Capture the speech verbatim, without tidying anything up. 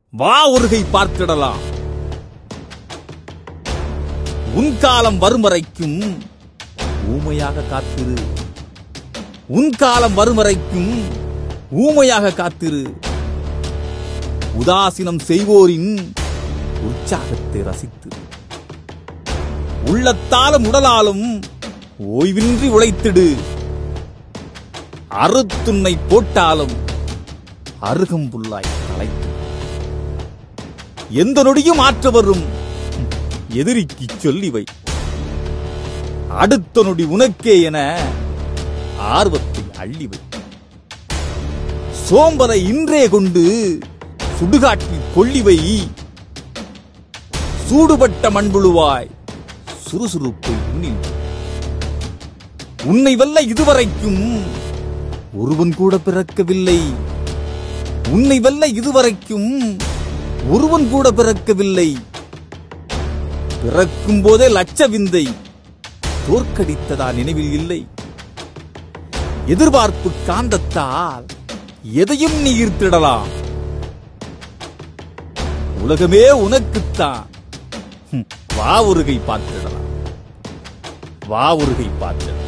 வா ஒருகை பார்த்திடலாம். உன் காலம் வரும் வரைக்கும் ஊமையாக காத்திரு. உன் காலம் வரும் வரைக்கும் ஊமையாக காத்திரு. உதாசீனம் செய்வோரின் உற்சாகத்தை ரசித்து உள்ளத்தாலும் உடலாலும் ஓய்வின்றி உழைத்திடு. அறுத்துன்னை போட்டாலும் அருகம்புல்லாய் களைத்து எந்த நொடியும் ஆற்ற வரும் எதிரிக்கு சொல்லிவை. அடுத்த நொடி உனக்கே என ஆர்வத்தை அள்ளிவை. சோம்பலை இன்றே கொண்டு சுடுகாட்டில் கொள்ளிவை. சூடுபட்ட மண்புழுவாய் சுறுசுறுப்பை உன்னில். உன்னை வெல்ல இதுவரைக்கும் ஒருவன் கூட பிறக்கவில்லை. உன்னை வெல்ல இதுவரைக்கும் ஒருவன் கூட பிறக்கவில்லை. பிறக்கும் போதே லட்ச விந்தை தோற்கடித்ததா நினைவில் இல்லை. எதிர்பார்ப்பு காந்தத்தால் எதையும் நீ ஈர்த்திடலாம். உலகமே உனக்குத்தான். வா ஒருகை பார்த்திடலாம். வா ஒருகை பார்த்திடலாம்.